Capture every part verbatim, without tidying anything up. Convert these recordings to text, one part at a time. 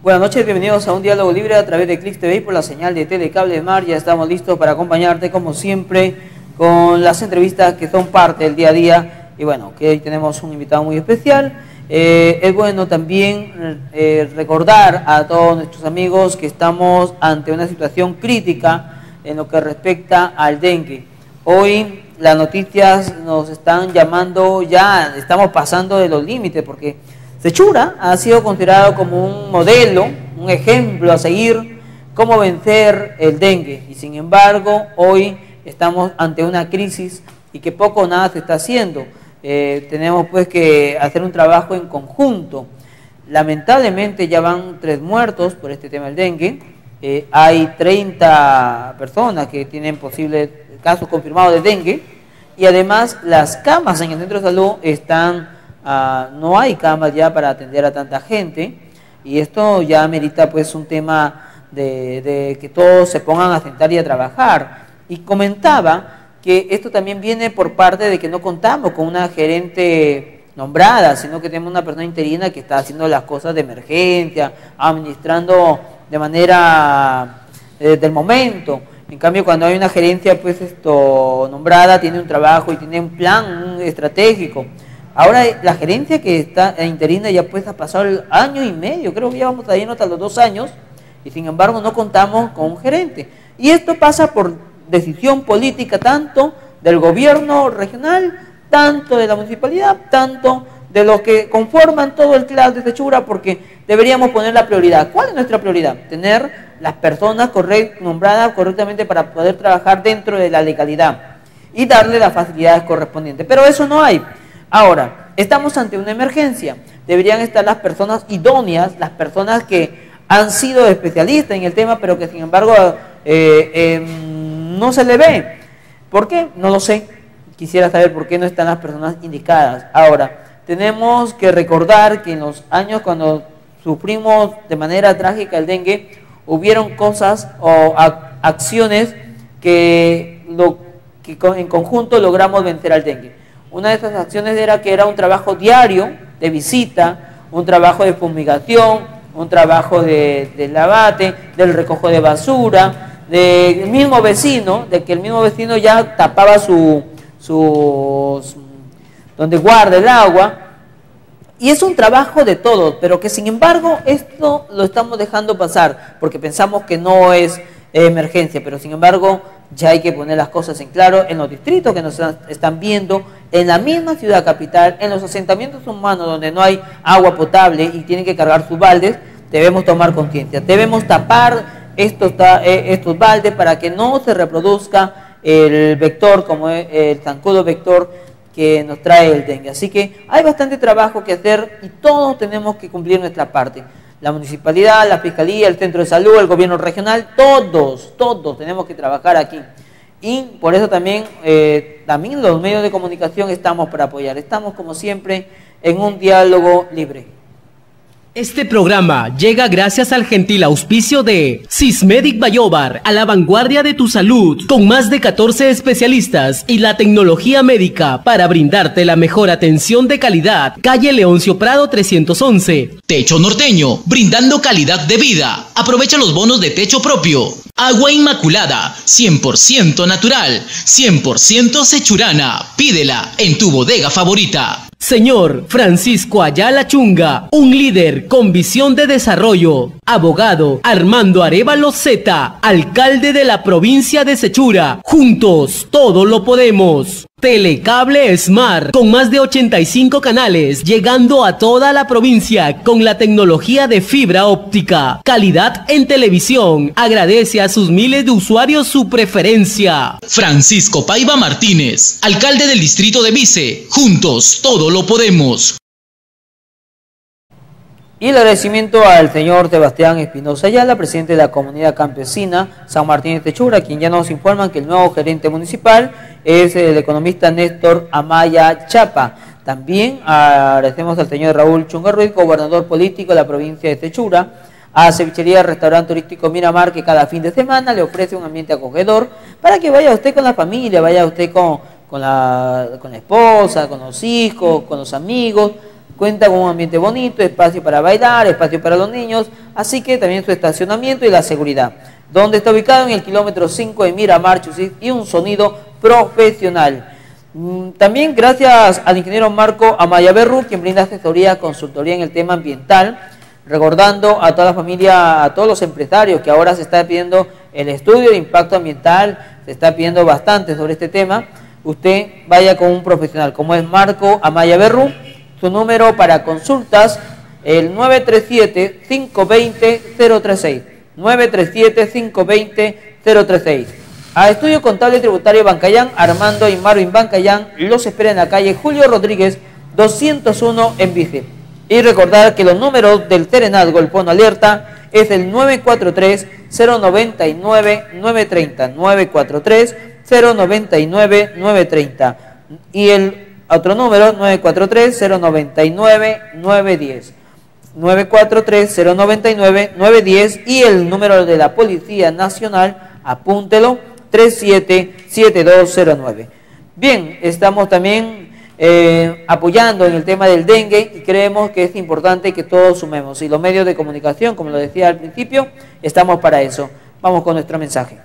Buenas noches, bienvenidos a un diálogo libre a través de Click T V y por la señal de Telecable Mar. Ya estamos listos para acompañarte como siempre con las entrevistas que son parte del día a día. Y bueno, que hoy tenemos un invitado muy especial. Eh, es bueno también eh, recordar a todos nuestros amigos que estamos ante una situación crítica en lo que respecta al dengue. Hoy las noticias nos están llamando, ya estamos pasando de los límites, porque Sechura ha sido considerado como un modelo, un ejemplo a seguir, cómo vencer el dengue. Y sin embargo, hoy estamos ante una crisis y que poco o nada se está haciendo. Eh, tenemos pues que hacer un trabajo en conjunto. Lamentablemente ya van tres muertos por este tema del dengue. Eh, hay treinta personas que tienen posibles casos confirmados de dengue. Y además las camas en el centro de salud están... Uh, no hay camas ya para atender a tanta gente, y esto ya amerita pues un tema de, de que todos se pongan a sentar y a trabajar. Y comentaba que esto también viene por parte de que no contamos con una gerente nombrada, sino que tenemos una persona interina que está haciendo las cosas de emergencia, administrando de manera eh, del momento. En cambio, cuando hay una gerencia pues esto nombrada, tiene un trabajo y tiene un plan un estratégico. Ahora la gerencia que está interina ya pues ha pasado el año y medio, creo que ya vamos a ir hasta los dos años, y sin embargo no contamos con un gerente. Y esto pasa por decisión política tanto del gobierno regional, tanto de la municipalidad, tanto de los que conforman todo el clan de Sechura, porque deberíamos poner la prioridad. ¿Cuál es nuestra prioridad? Tener las personas correct, nombradas correctamente para poder trabajar dentro de la legalidad y darle las facilidades correspondientes. Pero eso no hay. Ahora, estamos ante una emergencia. Deberían estar las personas idóneas, las personas que han sido especialistas en el tema, pero que sin embargo eh, eh, no se le ve. ¿Por qué? No lo sé. Quisiera saber por qué no están las personas indicadas. Ahora, tenemos que recordar que en los años cuando sufrimos de manera trágica el dengue, hubieron cosas o acciones que, lo, que en conjunto logramos vencer al dengue. Una de esas acciones era que era un trabajo diario de visita, un trabajo de fumigación, un trabajo de, de lavate, del recojo de basura, del mismo vecino, de que el mismo vecino ya tapaba su, su, su donde guarda el agua. Y es un trabajo de todos, pero que sin embargo esto lo estamos dejando pasar, porque pensamos que no es emergencia, pero sin embargo ya hay que poner las cosas en claro en los distritos que nos están viendo, en la misma ciudad capital, en los asentamientos humanos donde no hay agua potable y tienen que cargar sus baldes. Debemos tomar conciencia, debemos tapar estos, estos baldes para que no se reproduzca el vector como el zancudo vector que nos trae el dengue. Así que hay bastante trabajo que hacer y todos tenemos que cumplir nuestra parte. La municipalidad, la fiscalía, el centro de salud, el gobierno regional, todos, todos tenemos que trabajar aquí. Y por eso también, eh, también los medios de comunicación estamos para apoyar. Estamos como siempre en un diálogo libre. Este programa llega gracias al gentil auspicio de Sismedic Bayobar, a la vanguardia de tu salud, con más de catorce especialistas y la tecnología médica para brindarte la mejor atención de calidad. Calle Leoncio Prado trescientos once. Techo Norteño, brindando calidad de vida. Aprovecha los bonos de techo propio. Agua Inmaculada, cien por ciento natural, cien por ciento sechurana. Pídela en tu bodega favorita. Señor Francisco Ayala Chunga, un líder con visión de desarrollo. Abogado Armando Arévalo Zeta, alcalde de la provincia de Sechura. Juntos, todo lo podemos. Telecable Smart, con más de ochenta y cinco canales, llegando a toda la provincia con la tecnología de fibra óptica. Calidad en televisión. Agradece a sus miles de usuarios su preferencia. Francisco Paiva Martínez, alcalde del distrito de Vice. Juntos, todo lo podemos. Y el agradecimiento al señor Sebastián Espinosa Ayala, presidente de la comunidad campesina San Martín de Techura, quien ya nos informan que el nuevo gerente municipal es el economista Néstor Amaya Chapa. También agradecemos al señor Raúl Chunga Ruiz, gobernador político de la provincia de Techura, a Cevichería Restaurante Turístico Miramar, que cada fin de semana le ofrece un ambiente acogedor para que vaya usted con la familia, vaya usted con, con, la, con la esposa, con los hijos, con los amigos, Cuenta con un ambiente bonito, espacio para bailar, espacio para los niños, así que también su estacionamiento y la seguridad. Donde está ubicado en el kilómetro cinco de Miramar, Chusit, y un sonido profesional. También gracias al ingeniero Marco Amaya Berru, quien brinda asesoría, consultoría en el tema ambiental, recordando a toda la familia, a todos los empresarios que ahora se está pidiendo el estudio de impacto ambiental, se está pidiendo bastante sobre este tema. Usted vaya con un profesional como es Marco Amaya Berru. Su número para consultas, el nueve tres siete, cinco dos cero, cero tres seis. nueve tres siete, cinco dos cero, cero tres seis. A Estudio Contable Tributario Bancayán, Armando y Marvin Bancayán los espera en la calle Julio Rodríguez, doscientos uno en Vige. Y recordar que los números del Serenazgo, el Fono Alerta, es el nueve cuatro tres, cero nueve nueve, nueve tres cero, nueve cuatro tres, cero nueve nueve, nueve tres cero. Y el otro número, nueve cuatro tres, cero nueve nueve, nueve uno cero. nueve cuatro tres, cero nueve nueve, nueve uno cero. Y el número de la Policía Nacional, apúntelo, tres siete siete dos cero nueve. Bien, estamos también eh, apoyando en el tema del dengue y creemos que es importante que todos sumemos. Y los medios de comunicación, como lo decía al principio, estamos para eso. Vamos con nuestro mensaje.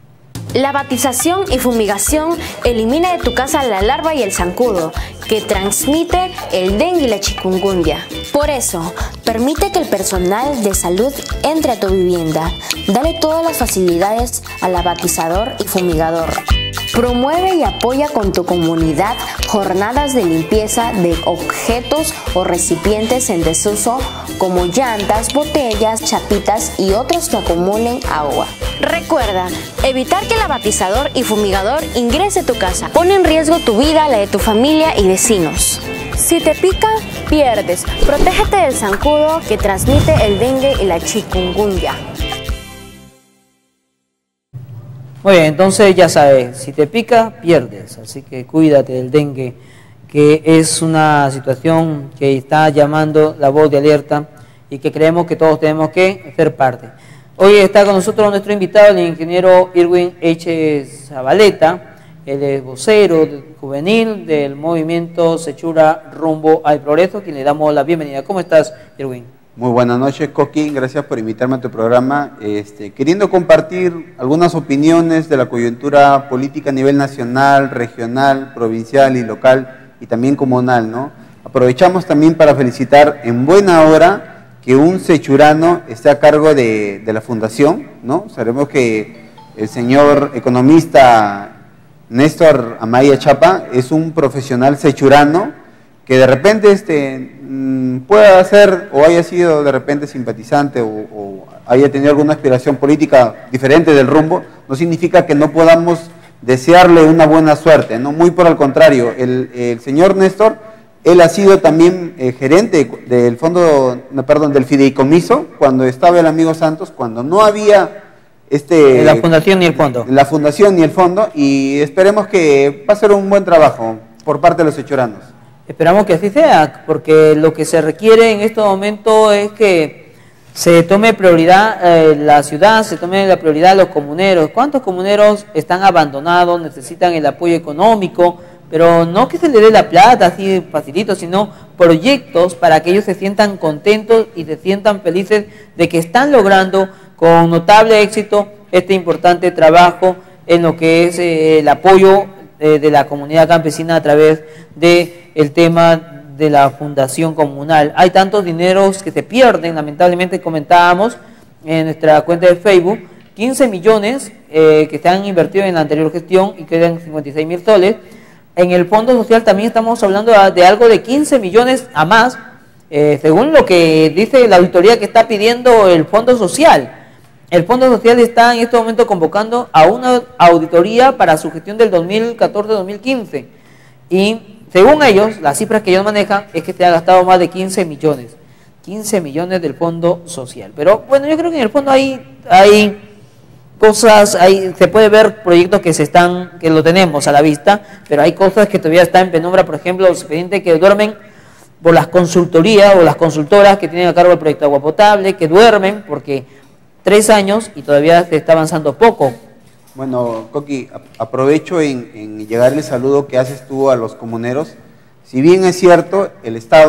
La batización y fumigación elimina de tu casa la larva y el zancudo que transmite el dengue y la chikungunya. Por eso, permite que el personal de salud entre a tu vivienda. Dale todas las facilidades al abatizador y fumigador. Promueve y apoya con tu comunidad jornadas de limpieza de objetos o recipientes en desuso como llantas, botellas, chapitas y otros que acumulen agua. Recuerda, evitar que el abatizador y fumigador ingrese a tu casa. Pone en riesgo tu vida, la de tu familia y vecinos. Si te pica, pierdes. Protégete del zancudo que transmite el dengue y la chikungunya. Muy bien, entonces ya sabes, si te pica, pierdes. Así que cuídate del dengue, que es una situación que está llamando la voz de alerta y que creemos que todos tenemos que ser parte. Hoy está con nosotros nuestro invitado, el ingeniero Irwin H. Zabaleta. Él es vocero juvenil del movimiento Sechura Rumbo al Progreso, quien le damos la bienvenida. ¿Cómo estás, Irwin? Muy buenas noches, Coqui. Gracias por invitarme a tu programa. Este, queriendo compartir algunas opiniones de la coyuntura política a nivel nacional, regional, provincial y local y también comunal, ¿no? Aprovechamos también para felicitar en buena hora que un sechurano esté a cargo de, de la fundación, ¿no? Sabemos que el señor economista Néstor Amaya Chapa es un profesional sechurano que de repente este, pueda ser o haya sido de repente simpatizante o, o haya tenido alguna aspiración política diferente del rumbo, no significa que no podamos desearle una buena suerte, ¿no? Muy por el contrario, el, el señor Néstor, él ha sido también eh, gerente del fondo, no, perdón, del fideicomiso, cuando estaba el amigo Santos, cuando no había este... La fundación ni el fondo. La fundación ni el fondo, y esperemos que va a ser un buen trabajo por parte de los sechuranos. Esperamos que así sea, porque lo que se requiere en este momento es que se tome prioridad eh, la ciudad, se tome la prioridad los comuneros. ¿Cuántos comuneros están abandonados, necesitan el apoyo económico? Pero no que se les dé la plata así facilito, sino proyectos para que ellos se sientan contentos y se sientan felices de que están logrando con notable éxito este importante trabajo en lo que es eh, el apoyo eh, de la comunidad campesina a través de el tema de la fundación comunal. Hay tantos dineros que se pierden, lamentablemente comentábamos en nuestra cuenta de Facebook, quince millones eh, que se han invertido en la anterior gestión y quedan cincuenta y seis mil soles. En el Fondo Social también estamos hablando de algo de quince millones a más, eh, según lo que dice la auditoría que está pidiendo el Fondo Social. El Fondo Social está en este momento convocando a una auditoría para su gestión del dos mil catorce dos mil quince y según ellos, las cifras que ellos manejan es que se ha gastado más de quince millones. quince millones del Fondo Social. Pero bueno, yo creo que en el fondo hay, hay cosas, hay, se puede ver proyectos que se están, que lo tenemos a la vista, pero hay cosas que todavía están en penumbra, por ejemplo, los expedientes que duermen por las consultorías o las consultoras que tienen a cargo el proyecto Agua Potable, que duermen porque tres años y todavía se está avanzando poco. Bueno, Coqui, aprovecho en, en llegarle el saludo que haces tú a los comuneros. Si bien es cierto, el Estado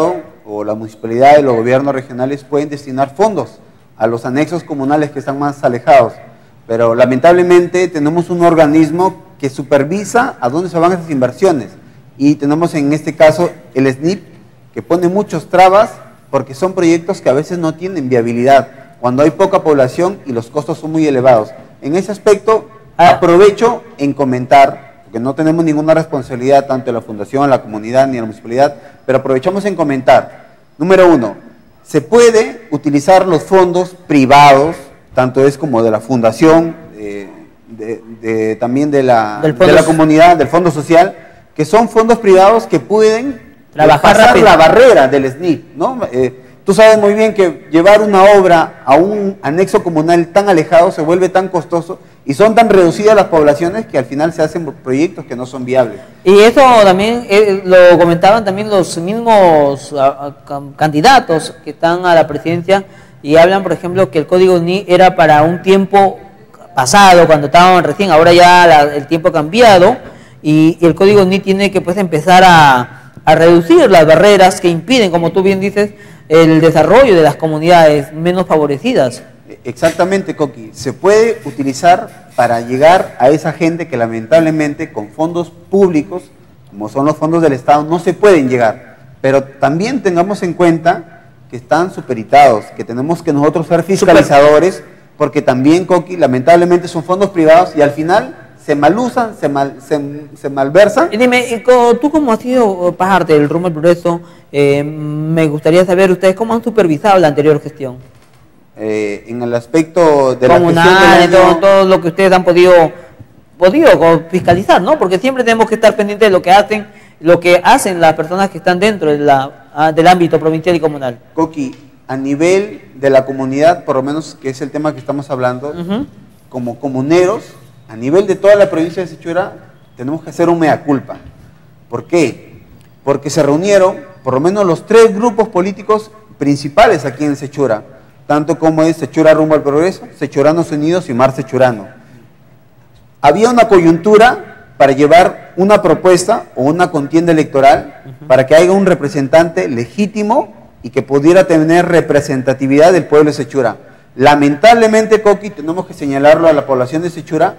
o la municipalidad y los gobiernos regionales pueden destinar fondos a los anexos comunales que están más alejados. Pero lamentablemente tenemos un organismo que supervisa a dónde se van esas inversiones. Y tenemos en este caso el S N I P, que pone muchos trabas porque son proyectos que a veces no tienen viabilidad, cuando hay poca población y los costos son muy elevados. En ese aspecto, aprovecho en comentar, porque no tenemos ninguna responsabilidad tanto de la Fundación, la comunidad ni la municipalidad, pero aprovechamos en comentar. Número uno, se puede utilizar los fondos privados, tanto es como de la Fundación, eh, de, de, también de la, de la comunidad, del Fondo Social, que son fondos privados que pueden trabajar pasar rápido la barrera del S N I P, ¿no? Eh, tú sabes muy bien que llevar una obra a un anexo comunal tan alejado se vuelve tan costoso y son tan reducidas las poblaciones que al final se hacen proyectos que no son viables. Y eso también eh, lo comentaban también los mismos uh, candidatos que están a la presidencia y hablan, por ejemplo, que el código N I era para un tiempo pasado, cuando estaban recién, ahora ya la, el tiempo ha cambiado y, y el código N I tiene que pues empezar a, a reducir las barreras que impiden, como tú bien dices, el desarrollo de las comunidades menos favorecidas. Exactamente, Coqui. Se puede utilizar para llegar a esa gente que lamentablemente con fondos públicos, como son los fondos del Estado, no se pueden llegar. Pero también tengamos en cuenta que están supeditados, que tenemos que nosotros ser fiscalizadores, porque también, Coqui, lamentablemente son fondos privados y al final se malusan, se, mal, se, se malversan. Y dime, tú como has sido parte del Rumbo al Progreso, eh, me gustaría saber ustedes cómo han supervisado la anterior gestión. Eh, en el aspecto de comunal, la gestión del año, todo, todo lo que ustedes han podido, podido fiscalizar, ¿no? Porque siempre tenemos que estar pendientes de lo que hacen, lo que hacen las personas que están dentro de la, del ámbito provincial y comunal. Coqui, a nivel de la comunidad, por lo menos que es el tema que estamos hablando, uh-huh. como comuneros, a nivel de toda la provincia de Sechura, tenemos que hacer un mea culpa. ¿Por qué? Porque se reunieron por lo menos los tres grupos políticos principales aquí en Sechura, tanto como es Sechura Rumbo al Progreso, Sechuranos Unidos y Mar Sechurano. Había una coyuntura para llevar una propuesta o una contienda electoral uh-huh. para que haya un representante legítimo y que pudiera tener representatividad del pueblo de Sechura. Lamentablemente, Coqui, tenemos que señalarlo a la población de Sechura,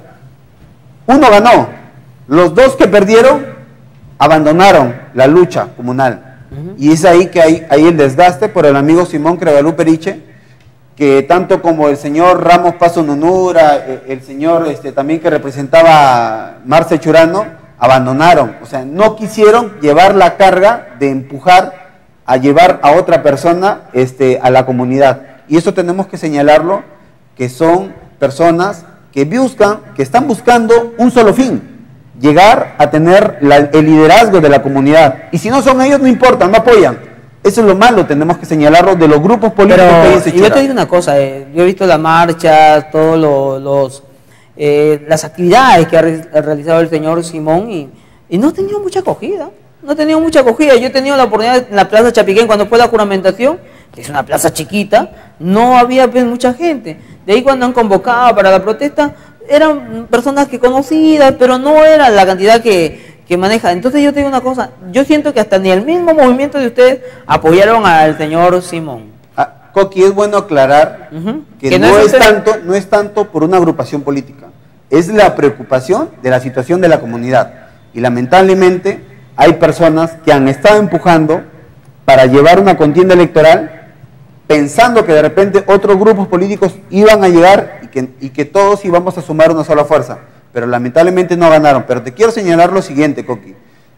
uno ganó, los dos que perdieron abandonaron la lucha comunal. Uh-huh. Y es ahí que hay, hay el desgaste por el amigo Simón Crevalú Periche, que tanto como el señor Ramos Paso Nunura, el señor este, también que representaba Mar Sechurano, abandonaron. O sea, no quisieron llevar la carga de empujar a llevar a otra persona este, a la comunidad. Y eso tenemos que señalarlo, que son personas que buscan, que están buscando un solo fin, llegar a tener la, el liderazgo de la comunidad. Y si no son ellos, no importa, no apoyan. Eso es lo malo, tenemos que señalarlo de los grupos políticos. Pero, que hay en Sechura. Yo te digo una cosa, eh, yo he visto las marchas, todos lo, los, eh, las actividades que ha, re, ha realizado el señor Simón y, y no ha tenido mucha acogida, no ha tenido mucha acogida. Yo he tenido la oportunidad en la Plaza Chapiquén cuando fue la juramentación, que es una plaza chiquita, no había pues, mucha gente. De ahí cuando han convocado para la protesta, eran personas que conocidas, pero no era la cantidad que, que maneja. Entonces yo te digo una cosa, yo siento que hasta ni el mismo movimiento de ustedes apoyaron al señor Simón. Ah, Coqui, es bueno aclarar uh-huh. que, que no, no, es tanto, no es tanto por una agrupación política, es la preocupación de la situación de la comunidad. Y lamentablemente hay personas que han estado empujando para llevar una contienda electoral pensando que de repente otros grupos políticos iban a llegar y que, y que todos íbamos a sumar una sola fuerza, pero lamentablemente no ganaron. Pero te quiero señalar lo siguiente, Coqui.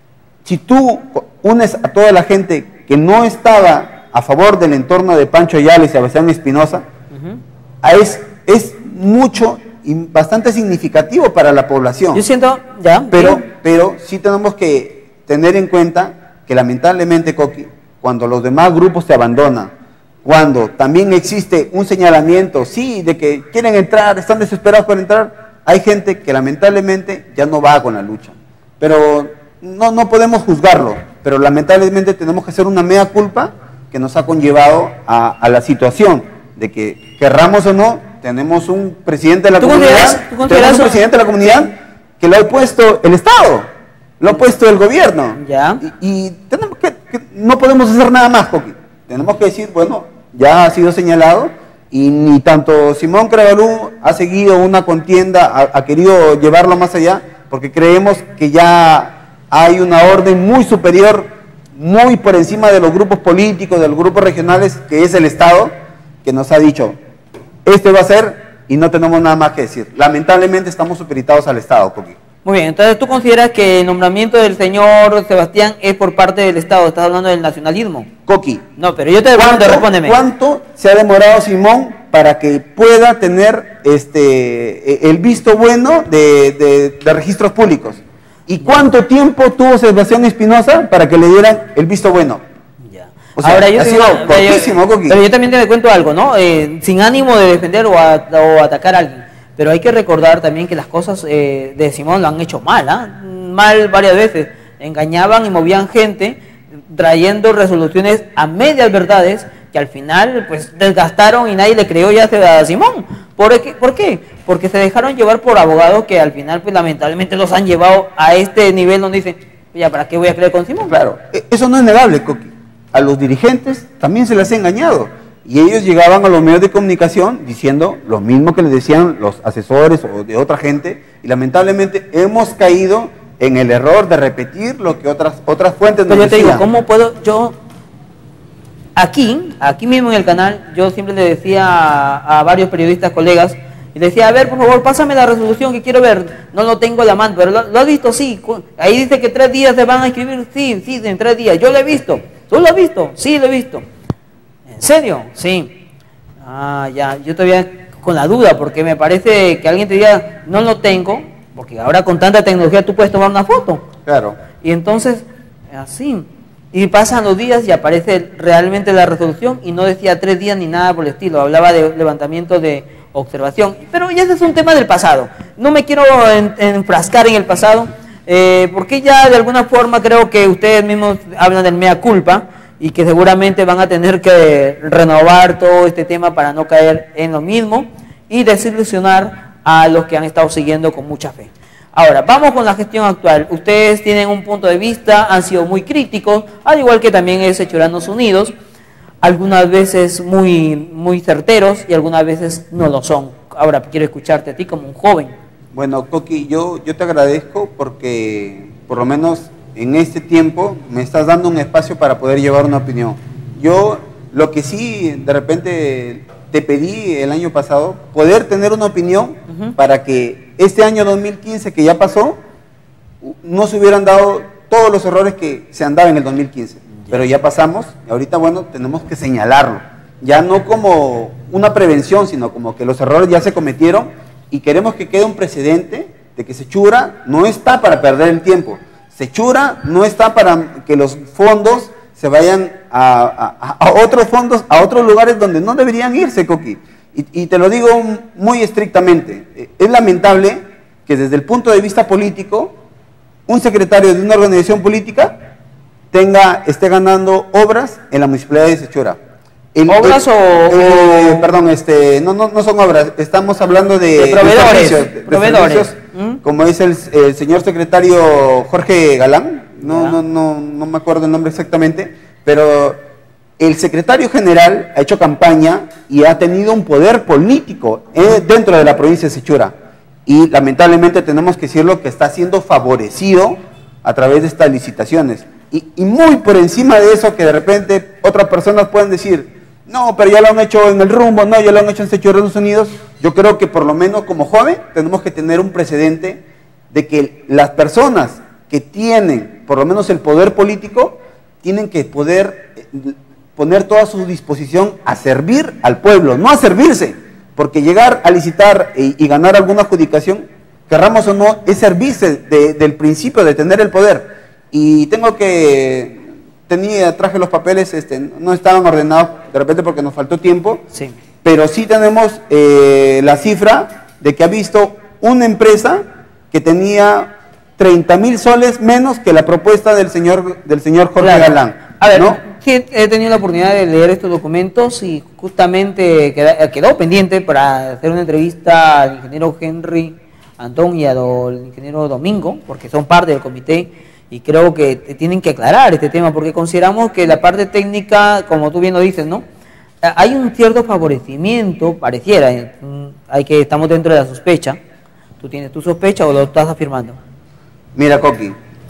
Si tú unes a toda la gente que no estaba a favor del entorno de Pancho Ayala y Sebastián Espinosa, uh-huh. es, es mucho y bastante significativo para la población. Yo siento, ya. Pero, pero sí tenemos que tener en cuenta que lamentablemente, Coqui, cuando los demás grupos te abandonan, cuando también existe un señalamiento, sí, de que quieren entrar, están desesperados por entrar, hay gente que lamentablemente ya no va con la lucha. Pero no, no podemos juzgarlo, pero lamentablemente tenemos que hacer una mea culpa que nos ha conllevado a, a la situación de que, querramos o no, tenemos un presidente de la comunidad, tenemos un presidente de la comunidad que lo ha puesto el Estado, lo ha puesto el gobierno. Ya. Y, y tenemos que, que, no podemos hacer nada más, Coqui. tenemos que decir, bueno, ya ha sido señalado y ni tanto Simón Carabalú ha seguido una contienda, ha, ha querido llevarlo más allá, porque creemos que ya hay una orden muy superior, muy por encima de los grupos políticos, de los grupos regionales, que es el Estado, que nos ha dicho, este va a ser y no tenemos nada más que decir. Lamentablemente estamos supeditados al Estado, Coqui. Muy bien, entonces tú consideras que el nombramiento del señor Sebastián es por parte del Estado, estás hablando del nacionalismo. Coqui. No, pero yo te pregunto, respóndeme. ¿Cuánto se ha demorado Simón para que pueda tener este el visto bueno de, de, de registros públicos? ¿Y cuánto tiempo tuvo Sebastián Espinosa para que le dieran el visto bueno? Ya. O sea, Ahora, yo ha te sido digo, cortísimo, Coqui. Pero yo también te cuento algo, ¿no? Eh, sin ánimo de defender o, a, o atacar a alguien. Pero hay que recordar también que las cosas eh, de Simón lo han hecho mal, ¿ah? ¿eh? Mal varias veces. Engañaban y movían gente trayendo resoluciones a medias verdades que al final pues desgastaron y nadie le creyó ya a Simón. ¿Por qué? ¿Por qué? Porque se dejaron llevar por abogados que al final pues lamentablemente los han llevado a este nivel donde dicen, ya, ¿para qué voy a creer con Simón? Claro, eso no es negable, Coqui. A los dirigentes también se les ha engañado. Y ellos llegaban a los medios de comunicación diciendo lo mismo que les decían los asesores o de otra gente, y lamentablemente hemos caído en el error de repetir lo que otras otras fuentes nos decían. Pero yo te digo, ¿cómo puedo yo, aquí, aquí mismo en el canal, yo siempre le decía a, a varios periodistas, colegas, y le decía, a ver, por favor, pásame la resolución que quiero ver, no lo tengo a la mano, pero lo, lo has visto, sí, ahí dice que tres días se van a escribir, sí, sí, en tres días, yo lo he visto, ¿tú lo has visto? Sí, lo he visto. ¿En serio? Sí. Ah, ya, yo todavía con la duda, porque me parece que alguien te diga, no lo tengo, porque ahora con tanta tecnología tú puedes tomar una foto. Claro. Y entonces, así, y pasan los días y aparece realmente la resolución y no decía tres días ni nada por el estilo, hablaba de levantamiento de observación. Pero ya ese es un tema del pasado. No me quiero en, enfrascar en el pasado, eh, porque ya de alguna forma creo que ustedes mismos hablan del mea culpa, y que seguramente van a tener que renovar todo este tema para no caer en lo mismo y desilusionar a los que han estado siguiendo con mucha fe. Ahora, vamos con la gestión actual. Ustedes tienen un punto de vista, han sido muy críticos, al igual que también es Sechuranos Unidos, algunas veces muy, muy certeros y algunas veces no lo son. Ahora, quiero escucharte a ti como un joven. Bueno, Coqui, yo, yo te agradezco porque por lo menos en este tiempo me estás dando un espacio para poder llevar una opinión. Yo lo que sí de repente te pedí el año pasado, poder tener una opinión uh-huh. para que este año dos mil quince que ya pasó, no se hubieran dado todos los errores que se han dado en el dos mil quince. Ya. Pero ya pasamos y ahorita, bueno, tenemos que señalarlo. Ya no como una prevención, sino como que los errores ya se cometieron y queremos que quede un precedente de que Sechura no está para perder el tiempo. Sechura no está para que los fondos se vayan a, a, a otros fondos, a otros lugares donde no deberían irse, Coqui. Y, y te lo digo muy estrictamente. Es lamentable que desde el punto de vista político, un secretario de una organización política tenga, esté ganando obras en la municipalidad de Sechura. El, ¿Obras el, o...? Eh, perdón, este, no, no, no son obras, estamos hablando de, de proveedores, de servicios, de, proveedores. De servicios, ¿Mm? Como es el, el señor secretario Jorge Galán, no, no, no, no me acuerdo el nombre exactamente, pero el secretario general ha hecho campaña y ha tenido un poder político eh, dentro de la provincia de Sechura. Y lamentablemente tenemos que decirlo que está siendo favorecido a través de estas licitaciones. Y, y muy por encima de eso que de repente otras personas pueden decir, no, pero ya lo han hecho en el rumbo, no, ya lo han hecho en Sechuranos Unidos. Yo creo que por lo menos como joven tenemos que tener un precedente de que las personas que tienen por lo menos el poder político tienen que poder poner toda su disposición a servir al pueblo, no a servirse, porque llegar a licitar y, y ganar alguna adjudicación, querramos o no, es servirse de, del principio de tener el poder. Y tengo que, tenía, traje los papeles, este, no estaban ordenados de repente porque nos faltó tiempo, sí. Pero sí tenemos eh, la cifra de que ha visto una empresa que tenía treinta mil soles menos que la propuesta del señor, del señor Jorge claro. Galán. A ver, ¿no? He tenido la oportunidad de leer estos documentos y justamente queda, quedó pendiente para hacer una entrevista al ingeniero Henry Antón y al ingeniero Domingo, porque son parte del comité. y creo que tienen que aclarar este tema, porque consideramos que la parte técnica, como tú bien lo dices, ¿no? Hay un cierto favorecimiento, pareciera, hay que estamos dentro de la sospecha. ¿Tú tienes tu sospecha o lo estás afirmando? Mira, Coqui,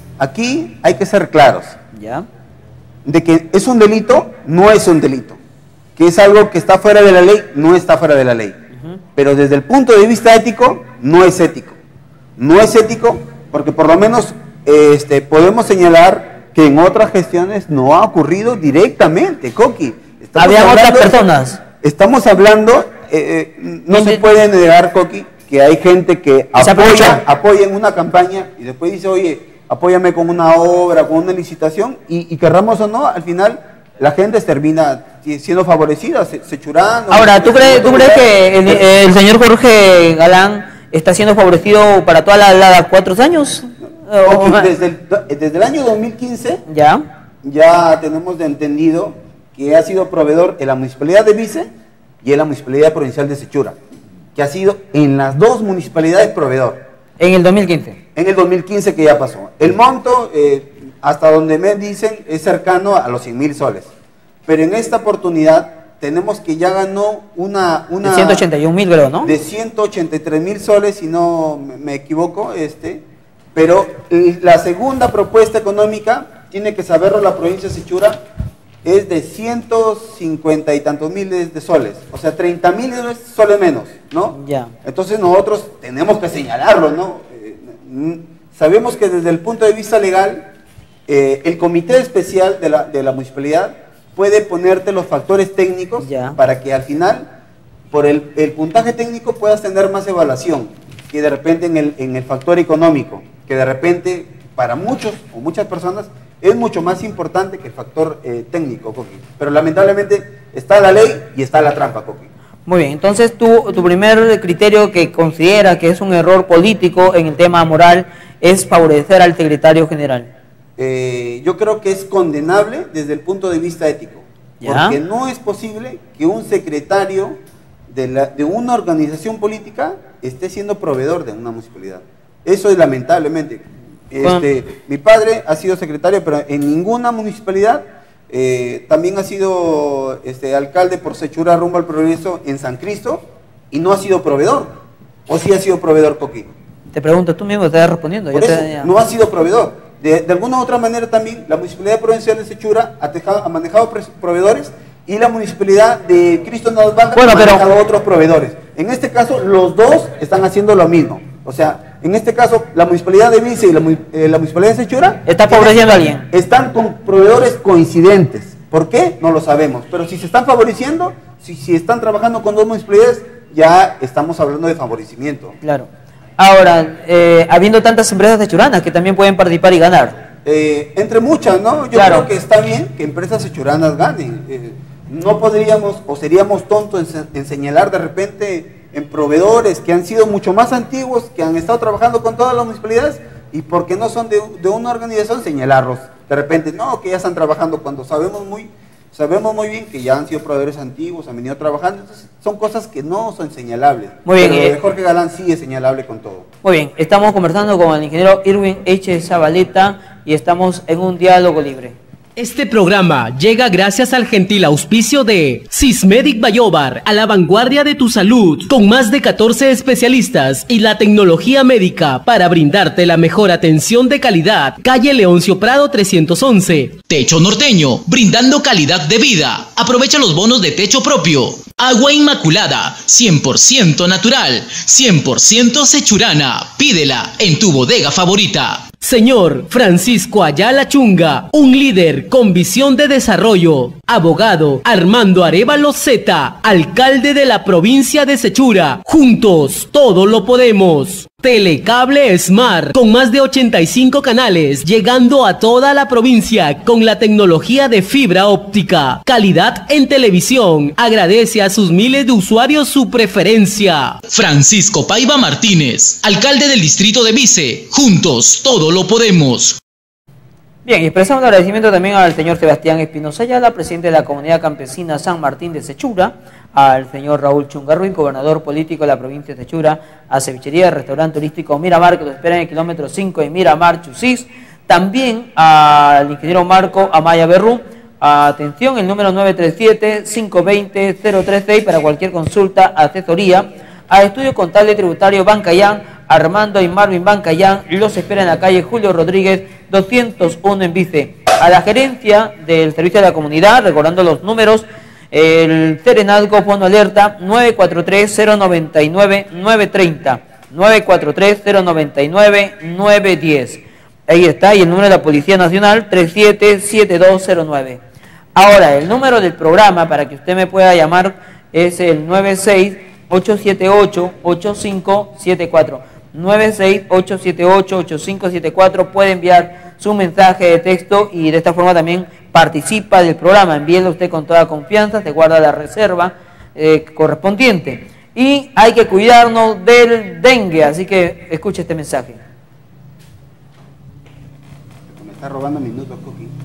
aquí hay que ser claros. ¿Ya? De que es un delito, no es un delito. Que es algo que está fuera de la ley, no está fuera de la ley. Uh-huh. Pero desde el punto de vista ético, no es ético. No es ético porque por lo menos este, podemos señalar que en otras gestiones no ha ocurrido directamente, Coqui. Había otras personas. Estamos hablando, eh, eh, no se puede negar, Coqui, que hay gente que apoya, apoya en una campaña y después dice, oye, apóyame con una obra, con una licitación, y, y querramos o no, al final la gente termina siendo favorecida, se, Sechurano. Ahora, ¿tú crees, ¿tú crees que el, el señor Jorge Galán está siendo favorecido para toda la, la cuatro años? Coqui, desde, el, desde el año dos mil quince ya, ya tenemos de entendido que ha sido proveedor en la Municipalidad de Vice y en la Municipalidad Provincial de Sechura, que ha sido en las dos municipalidades proveedor. En el dos mil quince. En el dos mil quince que ya pasó. El monto, eh, hasta donde me dicen, es cercano a los cien mil soles. Pero en esta oportunidad tenemos que ya ganó una... una de ciento ochenta y un mil, creo, ¿no? De ciento ochenta y tres mil soles, si no me equivoco. este Pero la segunda propuesta económica, tiene que saberlo la provincia de Sechura, es de ciento cincuenta y tantos miles de soles, o sea, treinta mil soles menos, ¿no? Ya. Entonces nosotros tenemos que señalarlo, ¿no? Eh, sabemos que desde el punto de vista legal, eh, el comité especial de la, de la municipalidad puede ponerte los factores técnicos ya, para que al final, por el, el puntaje técnico, puedas tener más evaluación, que de repente en el, en el factor económico, que de repente para muchos o muchas personas es mucho más importante que el factor eh, técnico, Coqui. Pero lamentablemente está la ley y está la trampa, Coqui. Muy bien, entonces tú, tu primer criterio que considera que es un error político en el tema moral es favorecer al secretario general. Eh, yo creo que es condenable desde el punto de vista ético. ¿Ya? Porque no es posible que un secretario de, la, de una organización política esté siendo proveedor de una municipalidad. Eso es lamentablemente. Este, mi padre ha sido secretario, pero en ninguna municipalidad. Eh, también ha sido este, alcalde por Sechura rumbo al progreso en San Cristo y no ha sido proveedor. ¿O sí ha sido proveedor, Coqui? Te pregunto, tú mismo estás respondiendo. Por yo eso, te... no ha sido proveedor. De, de alguna u otra manera también la municipalidad provincial de Sechura ha, tejado, ha manejado proveedores y la municipalidad de Cristo Baja bueno, ha manejado pero... otros proveedores. En este caso, los dos están haciendo lo mismo. O sea, en este caso, la municipalidad de Vice y la, eh, la municipalidad de Sechura está favoreciendo a alguien. Están con proveedores coincidentes. ¿Por qué? No lo sabemos. Pero si se están favoreciendo, si, si están trabajando con dos municipalidades, ya estamos hablando de favorecimiento. Claro. Ahora, eh, habiendo tantas empresas sechuranas que también pueden participar y ganar. Eh, entre muchas, ¿no? Yo claro. creo que está bien que empresas sechuranas ganen. Eh, no podríamos o seríamos tontos en, en señalar de repente en proveedores que han sido mucho más antiguos, que han estado trabajando con todas las municipalidades y porque no son de, de una organización, señalarlos. De repente, no, que ya están trabajando cuando sabemos muy, sabemos muy bien que ya han sido proveedores antiguos, han venido trabajando. Entonces, son cosas que no son señalables. Muy bien. Pero eh, Jorge Galán sí es señalable con todo. Muy bien, estamos conversando con el ingeniero Irwin H. Zabaleta y estamos en un diálogo libre. Este programa llega gracias al gentil auspicio de Sismedic Bayobar, a la vanguardia de tu salud, con más de catorce especialistas y la tecnología médica para brindarte la mejor atención de calidad. Calle Leoncio Prado trescientos once. Techo Norteño, brindando calidad de vida. Aprovecha los bonos de techo propio. Agua Inmaculada, cien por ciento natural, cien por ciento sechurana. Pídela en tu bodega favorita. Señor Francisco Ayala Chunga, un líder con visión de desarrollo. Abogado Armando Arévalo Zeta, alcalde de la provincia de Sechura. Juntos, todo lo podemos. Telecable Smart, con más de ochenta y cinco canales, llegando a toda la provincia con la tecnología de fibra óptica. Calidad en televisión. Agradece a sus miles de usuarios su preferencia. Francisco Paiva Martínez, alcalde del distrito de Vice. Juntos, todo lo podemos. Bien, y expresamos el agradecimiento también al señor Sebastián Espinosa Ayala, presidente de la Comunidad Campesina San Martín de Sechura, al señor Raúl Chungarruin, gobernador político de la provincia de Sechura, a Cevichería, restaurante turístico Miramar, que lo espera en el kilómetro cinco de Miramar, Chusís. También al ingeniero Marco Amaya Berrú. Atención, el número nueve tres siete, cinco dos cero, cero tres seis para cualquier consulta, asesoría. A Estudio Contable Tributario Bancayán, Armando y Marvin Bancayán, los espera en la calle Julio Rodríguez, doscientos uno en Vice. A la gerencia del Servicio de la Comunidad, recordando los números, el Serenazgo Fondo Alerta nueve cuatro tres, cero nueve nueve, nueve tres cero, nueve cuatro tres, cero nueve nueve, nueve uno cero. Ahí está, y el número de la Policía Nacional, tres siete siete dos cero nueve. Ahora, el número del programa para que usted me pueda llamar es el nueve seis ocho siete ocho, ocho cinco siete cuatro. nueve seis ocho siete ocho, ocho cinco siete cuatro. Puede enviar su mensaje de texto y de esta forma también participa del programa. Envíelo usted con toda confianza, se guarda la reserva eh, correspondiente. Y hay que cuidarnos del dengue, así que escuche este mensaje. Me está robando minutos, Coqui.